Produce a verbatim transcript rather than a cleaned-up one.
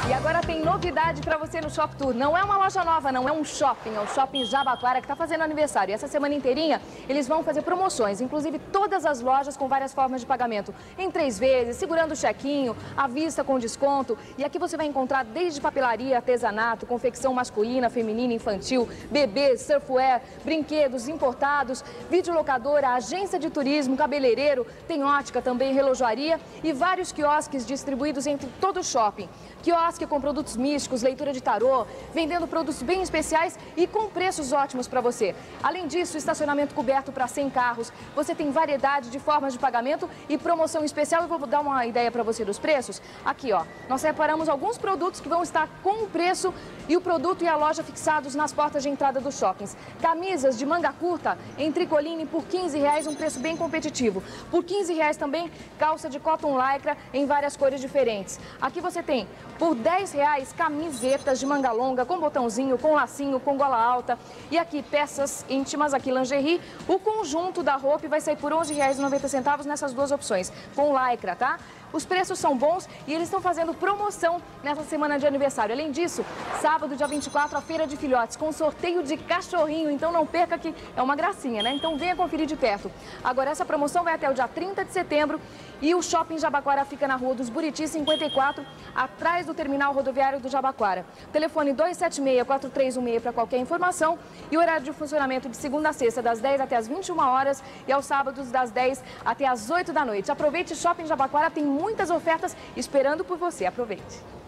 E agora tem novidade para você no Shop Tour. Não é uma loja nova, não é um shopping, é o Shopping Jabaquara que está fazendo aniversário. E essa semana inteirinha eles vão fazer promoções, inclusive todas as lojas com várias formas de pagamento. Em três vezes, segurando o chequinho, à vista com desconto. E aqui você vai encontrar desde papelaria, artesanato, confecção masculina, feminina, infantil, bebês, surfwear, brinquedos importados, videolocadora, agência de turismo, cabeleireiro, tem ótica também, relojoaria e vários quiosques distribuídos entre todo o shopping. Quiosque com produtos místicos, leitura de tarô, vendendo produtos bem especiais e com preços ótimos para você. Além disso, estacionamento coberto para cem carros. Você tem variedade de formas de pagamento e promoção especial. Eu vou dar uma ideia para você dos preços. Aqui, ó, nós separamos alguns produtos que vão estar com o preço e o produto e a loja fixados nas portas de entrada dos shoppings. Camisas de manga curta em tricoline por quinze reais, um preço bem competitivo. Por quinze reais também, calça de cotton lycra em várias cores diferentes. Aqui você tem por dez reais camisetas de manga longa com botãozinho, com lacinho, com gola alta. E aqui peças íntimas, aqui lingerie. O conjunto da roupa vai sair por onze reais e noventa centavos nessas duas opções, com lycra, tá? Os preços são bons e eles estão fazendo promoção nessa semana de aniversário. Além disso, sábado, dia vinte e quatro, a Feira de Filhotes, com sorteio de cachorrinho. Então não perca que é uma gracinha, né? Então venha conferir de perto. Agora, essa promoção vai até o dia trinta de setembro e o Shopping Jabaquara fica na Rua dos Buritis, cinquenta e quatro, atrás do terminal rodoviário do Jabaquara. Telefone dois sete seis, quatro três um seis para qualquer informação e horário de funcionamento de segunda a sexta, das dez até as vinte e uma horas e aos sábados, das dez até as oito da noite. Aproveite, Shopping Jabaquara tem muitas ofertas esperando por você. Aproveite!